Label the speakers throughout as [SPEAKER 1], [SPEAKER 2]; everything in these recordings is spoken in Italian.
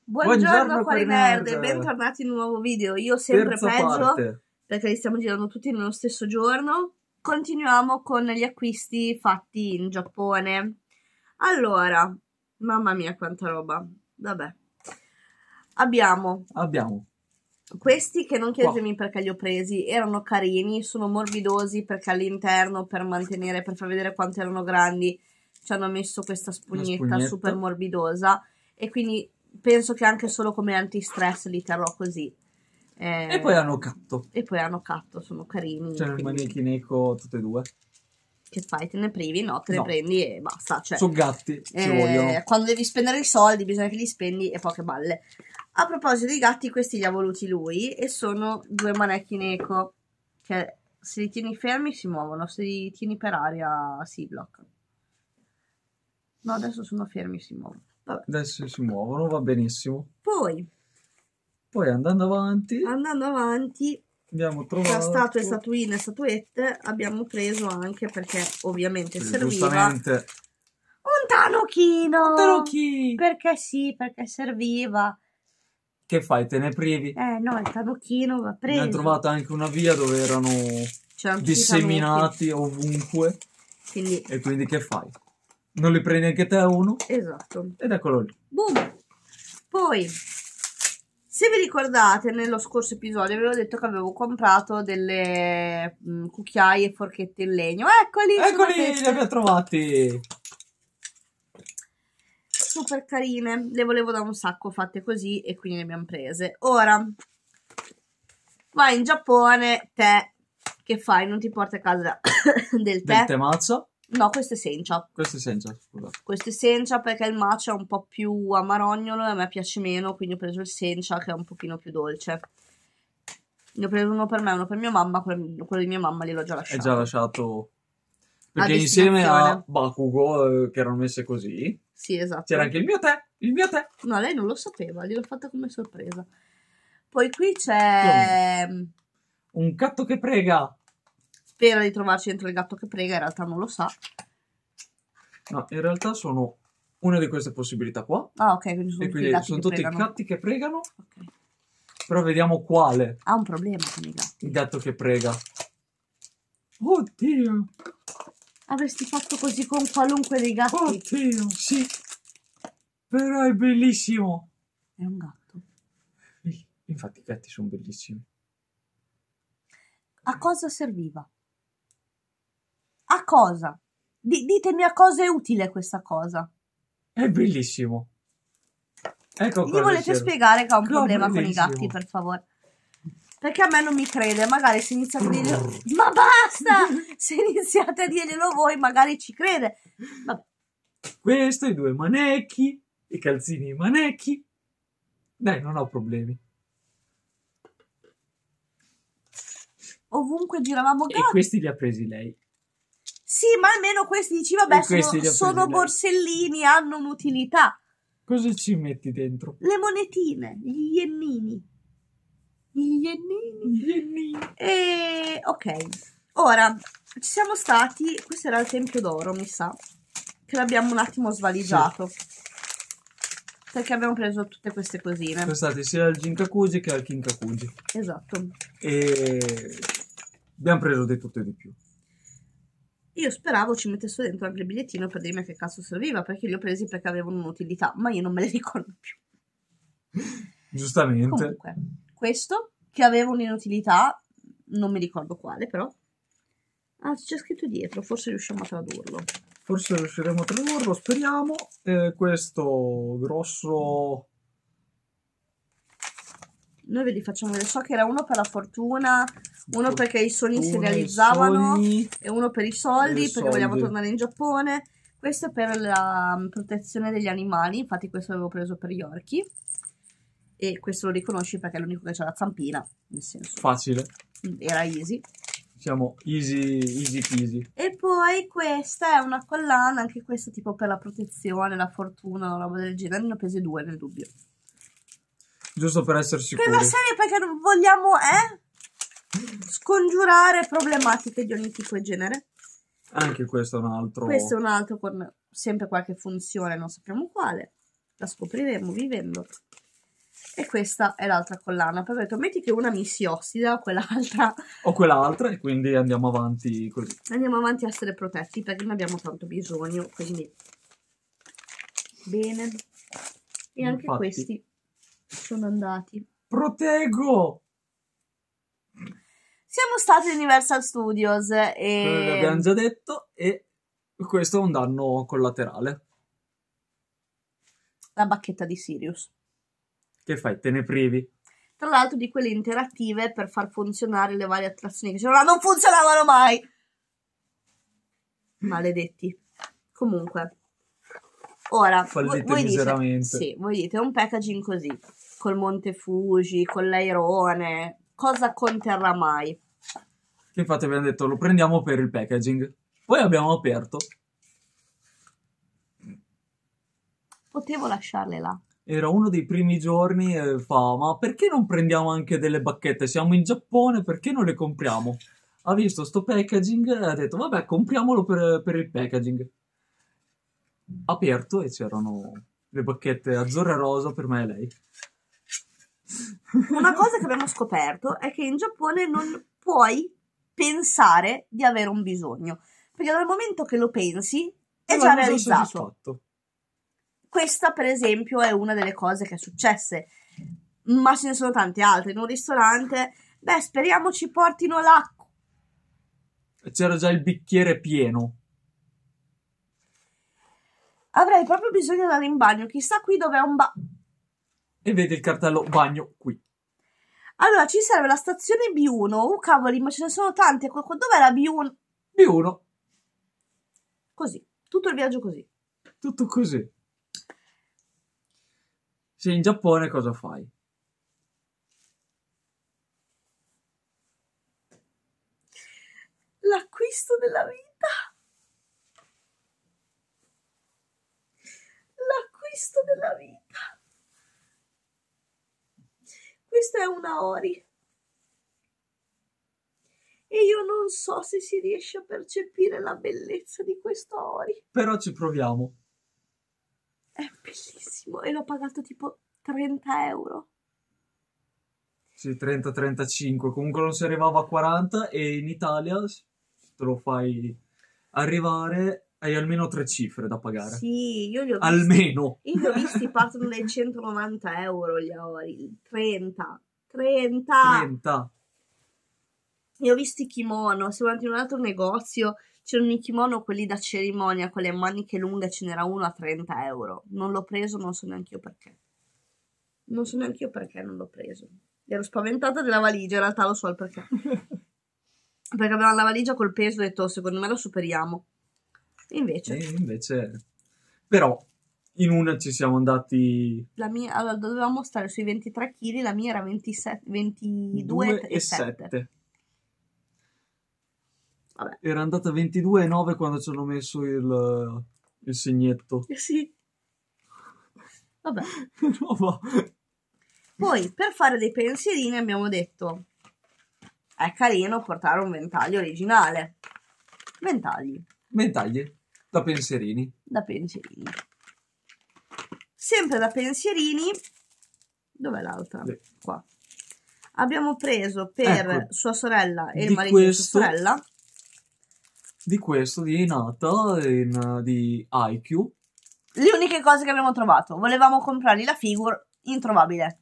[SPEAKER 1] Buongiorno Quali Nerd, bentornati in un nuovo video. Io sempre
[SPEAKER 2] Terza
[SPEAKER 1] peggio,
[SPEAKER 2] parte.
[SPEAKER 1] perché li stiamo girando tutti nello stesso giorno. Continuiamo con gli acquisti fatti in Giappone. Allora, mamma mia quanta roba. Vabbè. Abbiamo questi che non chiedetemi perché li ho presi, erano carini, sono morbidosi perché all'interno per far vedere quanto erano grandi ci hanno messo questa spugnetta super morbidosa e quindi penso che anche solo come antistress li terrò così.
[SPEAKER 2] E poi hanno catto.
[SPEAKER 1] Sono carini.
[SPEAKER 2] Cioè, il manichineco tutte e due.
[SPEAKER 1] Che fai? Te ne privi? No, te ne prendi e basta. Cioè,
[SPEAKER 2] sono gatti, ci vogliono.
[SPEAKER 1] Quando devi spendere i soldi bisogna che li spendi e poche balle. A proposito dei gatti, questi li ha voluti lui e sono due Maneki-Neko che se li tieni fermi si muovono, se li tieni per aria si bloccano. No, adesso sono fermi, si muovono. Vabbè.
[SPEAKER 2] Adesso si muovono, va benissimo.
[SPEAKER 1] Poi
[SPEAKER 2] andando avanti abbiamo trovato
[SPEAKER 1] tra statue, statuine e statuette abbiamo preso anche perché ovviamente serviva
[SPEAKER 2] giustamente
[SPEAKER 1] un tanuchino.
[SPEAKER 2] Un tanuchino!
[SPEAKER 1] Perché sì, perché serviva.
[SPEAKER 2] Che fai, te ne privi?
[SPEAKER 1] No, il tanuchino va preso.
[SPEAKER 2] Abbiamo trovato anche una via dove erano disseminati ovunque. E quindi che fai? Non li prendi anche te uno?
[SPEAKER 1] Esatto.
[SPEAKER 2] Ed eccolo lì.
[SPEAKER 1] Boom! Poi, se vi ricordate, nello scorso episodio avevo detto che avevo comprato delle cucchiaie e forchette in legno. Eccoli!
[SPEAKER 2] Eccoli, li abbiamo trovati!
[SPEAKER 1] Super carine, le volevo da un sacco fatte così e quindi le abbiamo prese. Ora, vai in Giappone, te, che fai? Non ti porti a casa del tè?
[SPEAKER 2] Del tè matcha?
[SPEAKER 1] No, questo è sencha.
[SPEAKER 2] Questo è sencha, scusa.
[SPEAKER 1] Questo è sencha perché il matcha è un po' più amarognolo e a me piace meno, quindi ho preso il sencha che è un pochino più dolce. Ne ho preso uno per me, uno per mia mamma, quello di mia mamma gliel'ho già lasciato.
[SPEAKER 2] È già lasciato... Perché insieme a Bakugo, che erano messe così...
[SPEAKER 1] Sì, esatto.
[SPEAKER 2] C'era anche il mio tè.
[SPEAKER 1] No, lei non lo sapeva, gliel'ho fatta come sorpresa. Poi qui c'è...
[SPEAKER 2] un gatto che prega.
[SPEAKER 1] Spera di trovarci dentro il gatto che prega, in realtà non lo sa.
[SPEAKER 2] No, in realtà sono una di queste possibilità qua.
[SPEAKER 1] Ah, ok, quindi
[SPEAKER 2] sono tutti i gatti che pregano. Ok. Però vediamo quale.
[SPEAKER 1] Ha un problema con i gatti.
[SPEAKER 2] Il gatto che prega. Oddio.
[SPEAKER 1] Avresti fatto così con qualunque dei gatti.
[SPEAKER 2] Oddio, sì. Però è bellissimo.
[SPEAKER 1] È un gatto.
[SPEAKER 2] Infatti i gatti sono bellissimi.
[SPEAKER 1] A cosa serviva? A cosa? Ditemi a cosa è utile questa cosa.
[SPEAKER 2] È bellissimo. Ecco.
[SPEAKER 1] Gli volete spiegare che ha un problema con i gatti, per favore? Perché a me non mi crede. Magari se iniziate a dirglielo... Ma basta! Se iniziate a dirglielo voi, magari ci crede. Vabbè.
[SPEAKER 2] Questo, i due manecchi, i calzini manecchi. Dai, non ho problemi.
[SPEAKER 1] Ovunque giravamo gatti.
[SPEAKER 2] E questi li ha presi lei.
[SPEAKER 1] Sì, ma almeno questi dici, vabbè, sono borsellini, hanno un'utilità.
[SPEAKER 2] Cosa ci metti dentro?
[SPEAKER 1] Le monetine, gli iennini. E ok, ora ci siamo stati. Questo era il Tempio d'Oro, mi sa, che l'abbiamo un attimo svaligiato. Sì. Perché abbiamo preso tutte queste cosine.
[SPEAKER 2] Sono stati sia al Ginkakuji che al Kinkakuji.
[SPEAKER 1] Esatto.
[SPEAKER 2] E abbiamo preso di tutto e di più.
[SPEAKER 1] Io speravo ci mettessero dentro anche il bigliettino per dirmi a che cazzo serviva, perché li ho presi perché avevano un'utilità, ma io non me le ricordo più.
[SPEAKER 2] Giustamente.
[SPEAKER 1] Comunque, questo che aveva un'inutilità, non mi ricordo quale, però. Ah, c'è scritto dietro, forse riusciamo a tradurlo.
[SPEAKER 2] Forse riusciremo a tradurlo, speriamo. Questo grosso...
[SPEAKER 1] Noi ve li facciamo vedere. So che era uno per la fortuna, uno perché i sogni si realizzavano e uno per i soldi, perché vogliamo tornare in Giappone. Questo è per la protezione degli animali, infatti questo l'avevo preso per gli orchi. E questo lo riconosci perché è l'unico che c'ha la zampina, nel senso.
[SPEAKER 2] Facile.
[SPEAKER 1] Era easy.
[SPEAKER 2] Siamo easy peasy.
[SPEAKER 1] E poi questa è una collana, anche questa tipo per la protezione, la fortuna, una roba del genere. Ne ho prese due nel dubbio.
[SPEAKER 2] Giusto per essere sicuri.
[SPEAKER 1] Per la serie, perché non vogliamo, scongiurare problematiche di ogni tipo e genere.
[SPEAKER 2] Anche questo è un altro.
[SPEAKER 1] Questo è un altro con sempre qualche funzione, non sappiamo quale. La scopriremo vivendo. E questa è l'altra collana. Poi ho detto, metti che una mi si ossida o quell'altra.
[SPEAKER 2] E quindi andiamo avanti così.
[SPEAKER 1] Andiamo avanti a essere protetti perché ne abbiamo tanto bisogno, quindi bene. E anche questi sono andati.
[SPEAKER 2] Proteggo!
[SPEAKER 1] Siamo stati in Universal Studios e...
[SPEAKER 2] L'abbiamo già detto, e questo è un danno collaterale.
[SPEAKER 1] La bacchetta di Sirius.
[SPEAKER 2] Che fai? Te ne privi?
[SPEAKER 1] Tra l'altro di quelle interattive per far funzionare le varie attrazioni che c'erano là, non funzionavano mai! Maledetti. Comunque, ora, voi dite un packaging così, col Monte Fuji, con l'airone, cosa conterrà mai?
[SPEAKER 2] Che infatti abbiamo detto, lo prendiamo per il packaging. Poi abbiamo aperto.
[SPEAKER 1] Potevo lasciarle là.
[SPEAKER 2] Era uno dei primi giorni e fa, ma perché non prendiamo anche delle bacchette? Siamo in Giappone, perché non le compriamo? Ha visto sto packaging e ha detto, vabbè, compriamolo per il packaging. Aperto e c'erano le bacchette azzurra e rosa per me e lei.
[SPEAKER 1] Una cosa che abbiamo scoperto è che in Giappone non puoi pensare di avere un bisogno, perché dal momento che lo pensi è già realizzato. Questa, per esempio, è una delle cose che è successe, ma ce ne sono tante altre. In un ristorante, beh, speriamo ci portino l'acqua.
[SPEAKER 2] C'era già il bicchiere pieno.
[SPEAKER 1] Avrei proprio bisogno di andare in bagno. Chissà qui dove è un
[SPEAKER 2] E vedi il cartello bagno qui.
[SPEAKER 1] Allora, ci serve la stazione B1. Oh, cavoli, ma ce ne sono tante. Dov'è la B1?
[SPEAKER 2] B1.
[SPEAKER 1] Così. Tutto il viaggio così.
[SPEAKER 2] Tutto così. Sei in Giappone, cosa fai?
[SPEAKER 1] L'acquisto della vita. L'acquisto della vita. Questa è una Ori. E io non so se si riesce a percepire la bellezza di questa Ori.
[SPEAKER 2] Però ci proviamo.
[SPEAKER 1] È bellissimo. E l'ho pagato tipo 30 euro.
[SPEAKER 2] Sì, 30-35. Comunque non si arrivava a 40 e in Italia te lo fai arrivare, hai almeno 3 cifre da pagare.
[SPEAKER 1] Sì, io li ho visti.
[SPEAKER 2] Almeno.
[SPEAKER 1] Io li ho visti, partono dai 190 euro gli Aori. 30. Io ho visto i kimono, siamo andati in un altro negozio, c'erano i kimono, quelli da cerimonia, con le maniche lunghe, ce n'era uno a 30 euro. Non l'ho preso, non so neanche io perché. Non so neanche io perché non l'ho preso. Ero spaventata della valigia, in realtà lo so il perché. Perché avevamo la valigia col peso, ho detto, secondo me lo superiamo. E
[SPEAKER 2] invece... Però, in una ci siamo andati...
[SPEAKER 1] La mia, allora, dovevamo stare sui 23 kg, la mia era 22,7. Vabbè.
[SPEAKER 2] Era andata a 22,9 quando ci hanno messo il segnetto.
[SPEAKER 1] Sì. Vabbè.
[SPEAKER 2] No,
[SPEAKER 1] Poi, per fare dei pensierini abbiamo detto, è carino portare un ventaglio originale. Ventagli. Da pensierini. Sempre da pensierini. Dov'è l'altra? Qua. Abbiamo preso per sua sorella e il marito di sua sorella.
[SPEAKER 2] Di questo, di Hinata, di IQ.
[SPEAKER 1] Le uniche cose che abbiamo trovato. Volevamo comprargli la figure, introvabile.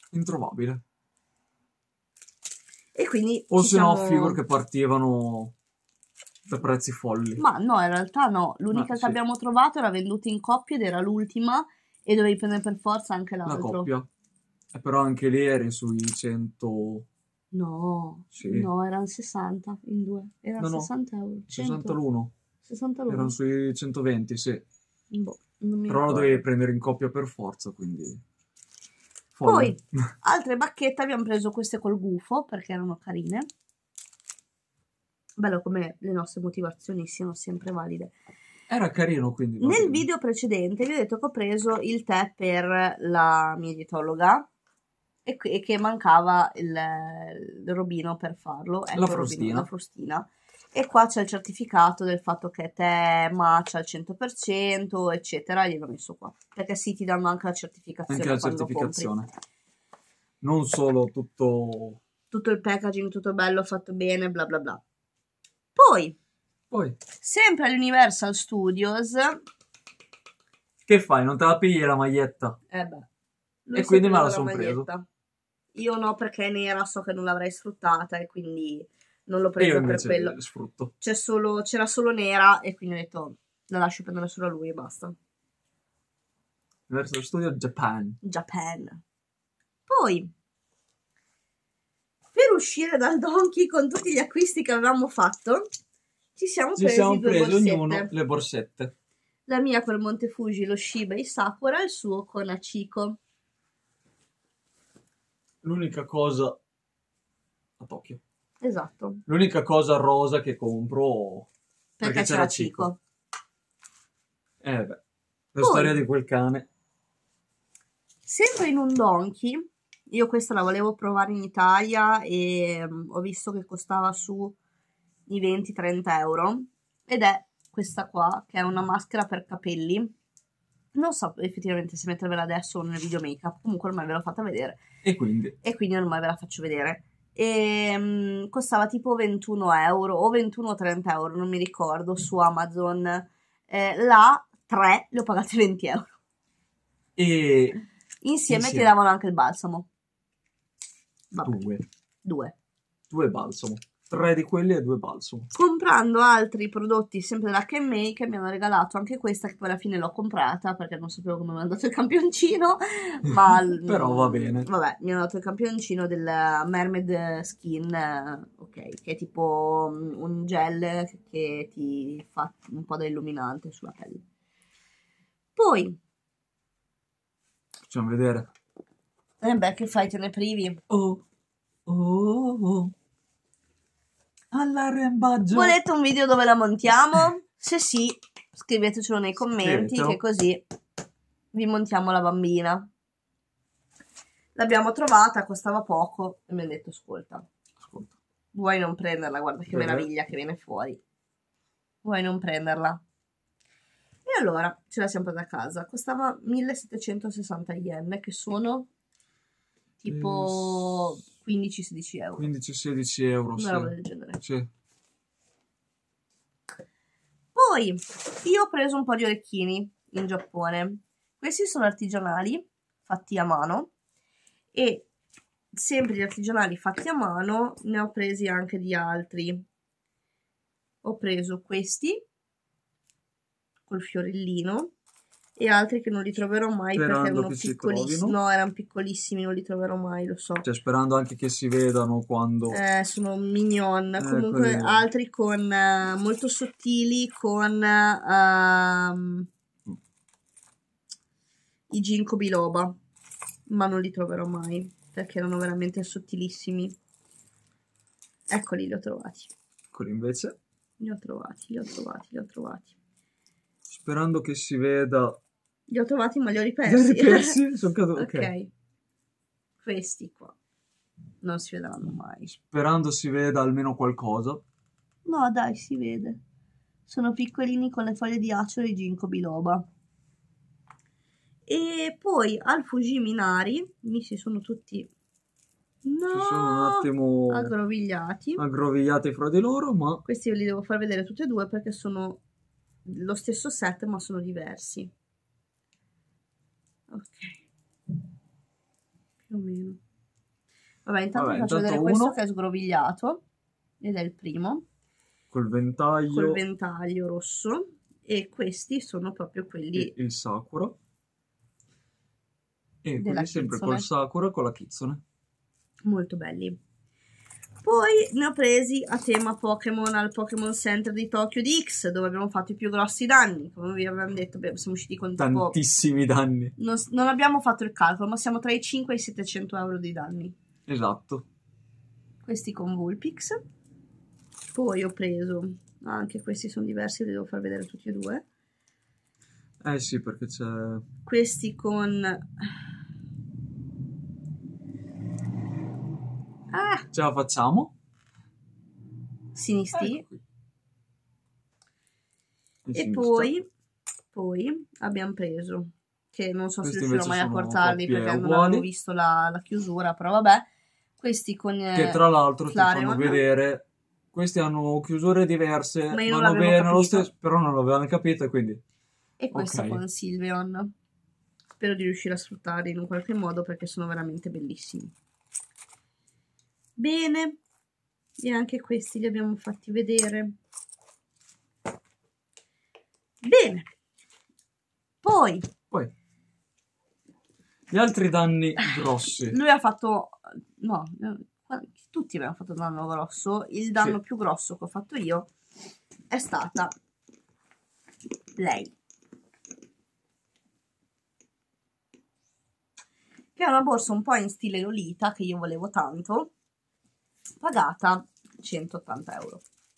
[SPEAKER 1] E quindi
[SPEAKER 2] o se no figure che partivano da prezzi folli.
[SPEAKER 1] Ma no, in realtà no. L'unica che abbiamo trovato era venduta in coppia ed era l'ultima e dovevi prendere per forza anche l'altro.
[SPEAKER 2] La coppia. Però anche lì eri sui 100...
[SPEAKER 1] No,
[SPEAKER 2] sì.
[SPEAKER 1] No, erano 60 in due. Erano 60 euro.
[SPEAKER 2] 60 l'uno.
[SPEAKER 1] 60 l'uno.
[SPEAKER 2] Erano sui 120, sì.
[SPEAKER 1] Boh, non mi
[SPEAKER 2] Però
[SPEAKER 1] ricordo.
[SPEAKER 2] lo dovevi prendere in coppia per forza, quindi...
[SPEAKER 1] Poi, altre bacchette, abbiamo preso queste col gufo, perché erano carine. Bello come le nostre motivazioni siano sempre valide.
[SPEAKER 2] Era carino, quindi.
[SPEAKER 1] Nel video precedente vi ho detto che ho preso il tè per la mia dietologa e che mancava il robino per farlo. Ecco, la frustina. E qua c'è il certificato del fatto che è tè matcha al 100%, eccetera. Gliel'ho messo qua. Perché sì, ti danno anche la certificazione.
[SPEAKER 2] Anche la certificazione.
[SPEAKER 1] Compri.
[SPEAKER 2] non solo tutto...
[SPEAKER 1] Tutto il packaging, tutto bello, fatto bene, bla bla bla. Poi,
[SPEAKER 2] Poi,
[SPEAKER 1] sempre all'Universal Studios,
[SPEAKER 2] che fai? Non te la pigli la maglietta?
[SPEAKER 1] beh, lui
[SPEAKER 2] E
[SPEAKER 1] si è
[SPEAKER 2] quindi me la
[SPEAKER 1] preso
[SPEAKER 2] son
[SPEAKER 1] maglietta. Io no, perché è nera, so che non l'avrei sfruttata e quindi non l'ho
[SPEAKER 2] E io
[SPEAKER 1] presa per
[SPEAKER 2] invece
[SPEAKER 1] quello.
[SPEAKER 2] sfrutto.
[SPEAKER 1] C'era solo nera e quindi ho detto la lascio prendere solo a lui e basta.
[SPEAKER 2] Verso lo studio Japan.
[SPEAKER 1] Japan. Poi, per uscire dal Donkey con tutti gli acquisti che avevamo fatto, ci siamo
[SPEAKER 2] Ci
[SPEAKER 1] presi
[SPEAKER 2] siamo
[SPEAKER 1] due
[SPEAKER 2] presi
[SPEAKER 1] borsette.
[SPEAKER 2] ognuno le borsette.
[SPEAKER 1] La mia con il Monte Fuji, lo Shiba e il Sakura, e il suo con Achiko.
[SPEAKER 2] L'unica cosa... a Tokyo.
[SPEAKER 1] Esatto,
[SPEAKER 2] L'unica cosa rosa che compro...
[SPEAKER 1] perché c'era Chico.
[SPEAKER 2] Beh, la
[SPEAKER 1] Poi,
[SPEAKER 2] storia di quel cane.
[SPEAKER 1] sempre in un Donkey, io questa la volevo provare in Italia e ho visto che costava su i 20-30 euro, ed è questa qua, che è una maschera per capelli. Non so effettivamente se mettervela adesso o nel video make-up, comunque ormai ve l'ho fatta vedere.
[SPEAKER 2] E quindi...
[SPEAKER 1] Ormai ve la faccio vedere. E costava tipo 21 euro o 21-30 euro, non mi ricordo, su Amazon. Là 3 le ho pagate 20 euro.
[SPEAKER 2] E...
[SPEAKER 1] Insieme ti davano anche il balsamo. Vabbè,
[SPEAKER 2] Due
[SPEAKER 1] 2.
[SPEAKER 2] balsamo. 3 di quelli e 2 balsamo.
[SPEAKER 1] Comprando altri prodotti sempre della Ken-Make mi hanno regalato anche questa, che poi alla fine l'ho comprata perché non sapevo come mi hanno dato il campioncino, ma
[SPEAKER 2] Però va bene.
[SPEAKER 1] vabbè, mi hanno dato il campioncino del Mermaid Skin, ok, che è tipo un gel che ti fa un po' da illuminante sulla pelle. Poi,
[SPEAKER 2] facciamo vedere.
[SPEAKER 1] beh, che fai, te ne privi?
[SPEAKER 2] Oh. All'arrembaggio.
[SPEAKER 1] Volete un video dove la montiamo? Se sì, scrivetecelo nei commenti,
[SPEAKER 2] Scrivetelo.
[SPEAKER 1] che così vi montiamo la bambina. L'abbiamo trovata, costava poco e mi hanno detto ascolta, vuoi non prenderla? Guarda che meraviglia che viene fuori. Vuoi non prenderla? E allora ce la siamo presa a casa. Costava 1760 yen, che sono tipo 15-16 euro.
[SPEAKER 2] 15-16 euro,
[SPEAKER 1] Una roba del genere.
[SPEAKER 2] Sì.
[SPEAKER 1] Poi io ho preso un po' di orecchini in Giappone. Questi sono artigianali, fatti a mano, e sempre gli artigianali fatti a mano ne ho presi anche di altri. Ho preso questi col fiorellino e altri che non li troverò mai perché erano piccolissimi. No, erano piccolissimi, non li troverò mai, lo so.
[SPEAKER 2] Cioè, sperando anche che si vedano quando...
[SPEAKER 1] sono mignon. Comunque altri con molto sottili, con i ginkgo biloba, ma non li troverò mai perché erano veramente sottilissimi. Eccoli, li ho trovati.
[SPEAKER 2] Eccoli invece.
[SPEAKER 1] Li ho trovati.
[SPEAKER 2] Sperando che si veda...
[SPEAKER 1] Li ho trovati ma li ho ripersi.
[SPEAKER 2] Sono caduti.
[SPEAKER 1] Ok. Questi qua non si vedranno mai.
[SPEAKER 2] Sperando si veda almeno qualcosa.
[SPEAKER 1] No, dai, si vede. Sono piccolini con le foglie di acero di ginkgo biloba. E poi al Fujiminari mi si sono tutti
[SPEAKER 2] Si sono un attimo
[SPEAKER 1] aggrovigliati
[SPEAKER 2] fra di loro, ma
[SPEAKER 1] questi ve li devo far vedere tutti e due perché sono lo stesso set ma sono diversi. Ok, più o meno. Vabbè, intanto faccio vedere questo che è sgrovigliato ed è il primo
[SPEAKER 2] col ventaglio
[SPEAKER 1] rosso, e questi sono proprio quelli
[SPEAKER 2] il Sakura, e
[SPEAKER 1] della
[SPEAKER 2] quelli sempre
[SPEAKER 1] Kitsune.
[SPEAKER 2] col Sakura con la Kitsune,
[SPEAKER 1] molto belli. Poi ne ho presi a tema Pokémon al Pokémon Center di Tokyo di X, dove abbiamo fatto i più grossi danni. Come vi avevamo detto, siamo usciti con
[SPEAKER 2] tantissimi danni.
[SPEAKER 1] Non abbiamo fatto il calcolo, ma siamo tra i 5 e i 700 euro di danni.
[SPEAKER 2] Esatto.
[SPEAKER 1] Questi con Vulpix. Poi ho preso, anche questi sono diversi, li devo far vedere tutti e due.
[SPEAKER 2] Sì, perché c'è...
[SPEAKER 1] Questi con...
[SPEAKER 2] Ce la facciamo?
[SPEAKER 1] Sinisti. E poi abbiamo preso che non so se
[SPEAKER 2] Questi
[SPEAKER 1] riuscirò
[SPEAKER 2] invece
[SPEAKER 1] mai a
[SPEAKER 2] sono
[SPEAKER 1] portarli
[SPEAKER 2] coppie
[SPEAKER 1] perché non
[SPEAKER 2] uguali.
[SPEAKER 1] avevo visto la chiusura, però vabbè. Questi con
[SPEAKER 2] Che tra l'altro ti fanno
[SPEAKER 1] Flareon.
[SPEAKER 2] vedere, questi hanno chiusure diverse,
[SPEAKER 1] Ma io non
[SPEAKER 2] vanno
[SPEAKER 1] l'avevo
[SPEAKER 2] bene lo
[SPEAKER 1] capito.
[SPEAKER 2] stesso, però non l'avevano capito, quindi
[SPEAKER 1] E questo
[SPEAKER 2] ok.
[SPEAKER 1] con Sylveon. Spero di riuscire a sfruttarli in un qualche modo perché sono veramente bellissimi. Bene, e anche questi li abbiamo fatti vedere. Bene, poi
[SPEAKER 2] Gli altri danni grossi.
[SPEAKER 1] lui ha fatto, no, tutti abbiamo fatto danno grosso. Il danno più grosso che ho fatto io è stata lei, che è una borsa un po' in stile Lolita che io volevo tanto, pagata 180 euro.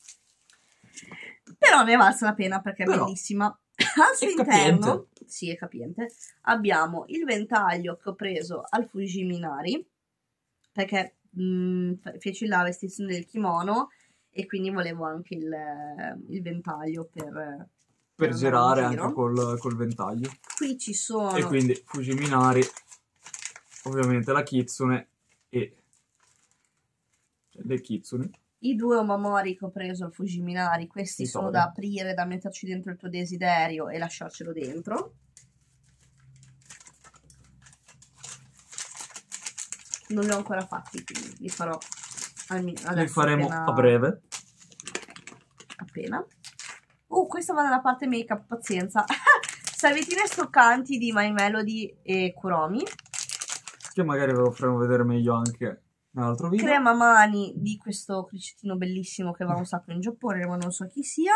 [SPEAKER 1] Però ne è valsa la pena perché è bellissima. Al suo interno, sì, è capiente, abbiamo il ventaglio che ho preso al Fujiminari perché feci la vestizione del kimono e quindi volevo anche il ventaglio per
[SPEAKER 2] girare anche col ventaglio.
[SPEAKER 1] Qui ci sono,
[SPEAKER 2] e quindi Fujiminari, ovviamente la Kitsune e le Kitsune.
[SPEAKER 1] I 2 Omamori che ho preso al Fujiminari, questi sono da aprire, da metterci dentro il tuo desiderio e lasciarcelo dentro. Non li ho ancora fatti, quindi li farò adesso. Li
[SPEAKER 2] faremo a breve.
[SPEAKER 1] Appena. Questa va nella parte make-up, pazienza. Salvietine stoccanti di My Melody e Kuromi.
[SPEAKER 2] Che magari ve lo faremo vedere meglio anche nell'altro video.
[SPEAKER 1] Crema mani di questo cricettino bellissimo che va un sacco in Giappone, ma non so chi sia.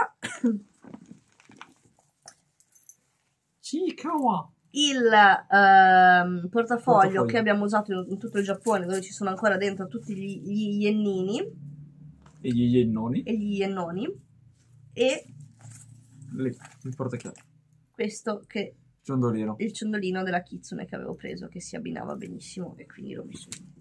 [SPEAKER 2] Chikawa.
[SPEAKER 1] Il portafoglio che abbiamo usato in tutto il Giappone, dove ci sono ancora dentro tutti gli iennini
[SPEAKER 2] e gli iennoni
[SPEAKER 1] e
[SPEAKER 2] lì, il portachiavi.
[SPEAKER 1] Questo che
[SPEAKER 2] ciondolino.
[SPEAKER 1] Il ciondolino della Kitsune che avevo preso, che si abbinava benissimo e quindi l'ho messo in.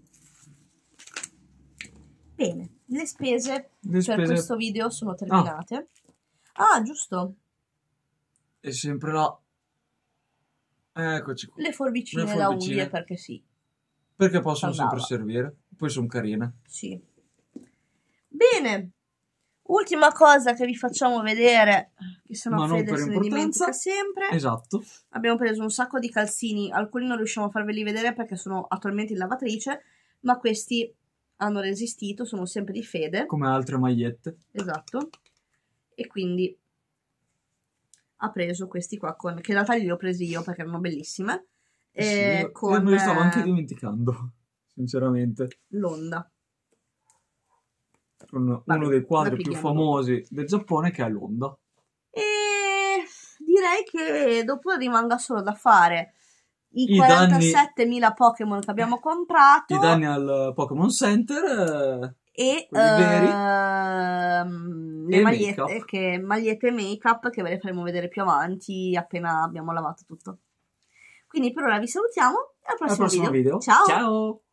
[SPEAKER 1] Bene, le spese per questo video sono terminate. Giusto.
[SPEAKER 2] E sempre là. Eccoci qua.
[SPEAKER 1] Le forbicine da unghie, perché sì.
[SPEAKER 2] Perché possono sempre servire. Poi sono carine.
[SPEAKER 1] Sì. Bene. Ultima cosa che vi facciamo vedere, che sennò Fede se ne dimentica sempre.
[SPEAKER 2] Esatto.
[SPEAKER 1] Abbiamo preso un sacco di calzini, alcuni non riusciamo a farveli vedere perché sono attualmente in lavatrice, ma questi hanno resistito, sono sempre di Fede.
[SPEAKER 2] Come altre magliette.
[SPEAKER 1] Esatto. E quindi ha preso questi qua, che in realtà li ho presi io perché erano bellissime.
[SPEAKER 2] Sì, me li stavo anche dimenticando, sinceramente.
[SPEAKER 1] L'Onda.
[SPEAKER 2] Con uno dei quadri più famosi del Giappone, che è l'Onda.
[SPEAKER 1] E direi che dopo rimanga solo da fare i 47.000 Pokémon che abbiamo comprato.
[SPEAKER 2] I danni al Pokémon Center.
[SPEAKER 1] E le magliette e make-up che ve le faremo vedere più avanti appena abbiamo lavato tutto. Quindi per ora vi salutiamo e al prossimo video.
[SPEAKER 2] Ciao!